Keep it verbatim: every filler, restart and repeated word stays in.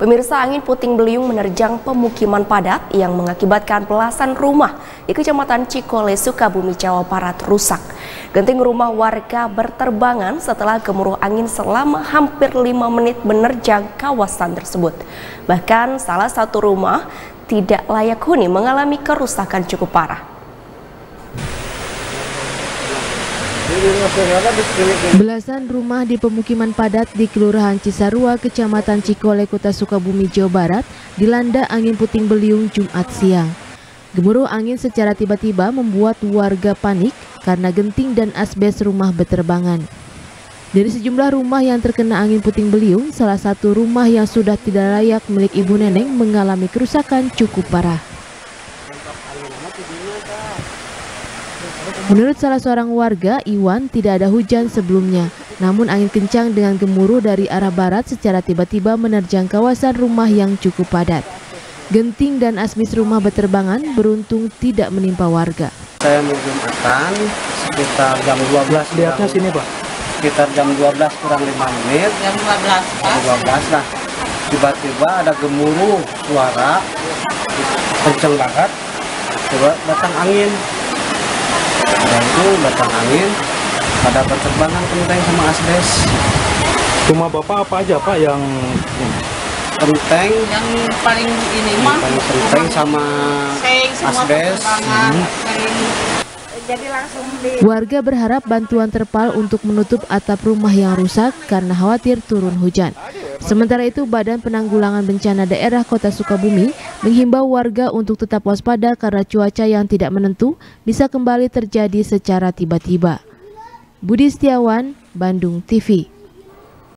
Pemirsa, angin puting beliung menerjang pemukiman padat yang mengakibatkan belasan rumah di Kecamatan Cikole, Sukabumi, Jawa Barat rusak. Genting rumah warga berterbangan setelah gemuruh angin selama hampir lima menit menerjang kawasan tersebut. Bahkan salah satu rumah tidak layak huni mengalami kerusakan cukup parah. Belasan rumah di pemukiman padat di Kelurahan Cisarua, Kecamatan Cikole, Kota Sukabumi, Jawa Barat dilanda angin puting beliung Jumat siang. Gemuruh angin secara tiba-tiba membuat warga panik karena genting dan asbes rumah berterbangan. Dari sejumlah rumah yang terkena angin puting beliung, salah satu rumah yang sudah tidak layak milik ibu neneng mengalami kerusakan cukup parah. Menurut salah seorang warga, Iwan, tidak ada hujan sebelumnya. Namun angin kencang dengan gemuruh dari arah barat secara tiba-tiba menerjang kawasan rumah yang cukup padat. Genting dan asbes rumah berterbangan beruntung tidak menimpa warga. Saya mau Jumatan sekitar jam dua belas. Lihatnya sini, Pak. Sekitar jam dua belas kurang lima menit. Jam dua belas. Jam dua belas lah. Tiba-tiba ada gemuruh suara kencang banget. Coba datang angin. Dan itu datang angin, pada berterbangan genteng sama asbes. Rumah Bapak apa aja, Pak, yang Genteng Yang paling ini mah paling genteng sama asbes. Hmm. Jadi langsung di... Warga berharap bantuan terpal untuk menutup atap rumah yang rusak karena khawatir turun hujan. Sementara itu, Badan Penanggulangan Bencana Daerah Kota Sukabumi menghimbau warga untuk tetap waspada karena cuaca yang tidak menentu bisa kembali terjadi secara tiba-tiba. Budi Setiawan, Bandung T V.